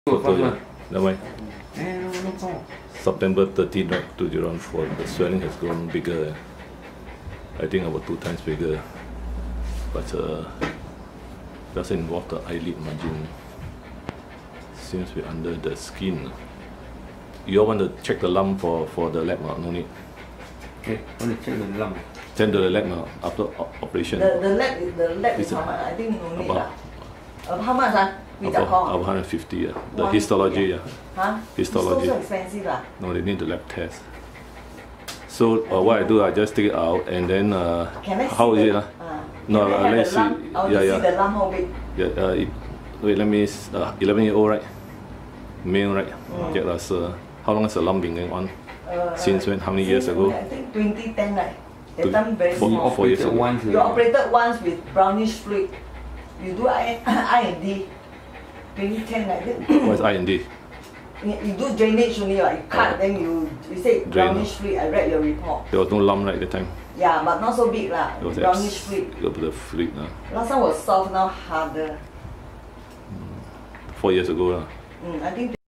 Photo, yeah. Never mind. September 13, right, 2004. The swelling has grown bigger. I think about 2 times bigger. But doesn't involve the eyelid margin. Seems to be under the skin. You all want to check the lump for the lab? No need. Okay, want to check the lump. Send to the lab after operation. The lab is how much? I think no need lah. How much About 150, the histology, yeah. Huh? Histology. It's so expensive lah. No, they need the lab test. So what I do, I just take it out and then how is it? No, let's see. Yeah. See the lump how big? Yeah. Wait, let me. 11-year-old, right? Male, right? Get us. How long has the lump been going on? Since when? How many years ago? I think 2010, right? That time very small. 4 years ago. You operated once with brownish fluid. You do I&D. 2010 like that. What is I&D? You do drainage only, right? You cut, then you say brownish fluid. I read your report. There was no lump right at the time. Yeah, but not so big lah. Brownish fluid. The fluid. Last time was soft, now harder. 4 years ago. I think